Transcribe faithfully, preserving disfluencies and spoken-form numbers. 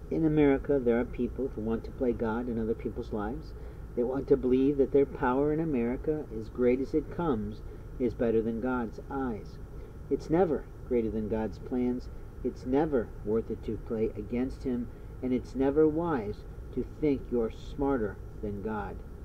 In America, there are people who want to play God in other people's lives. They want to believe that their power in America, as great as it comes, is better than God's eyes. It's never greater than God's plans. It's never worth it to play against Him, and it's never wise to think you're smarter than God.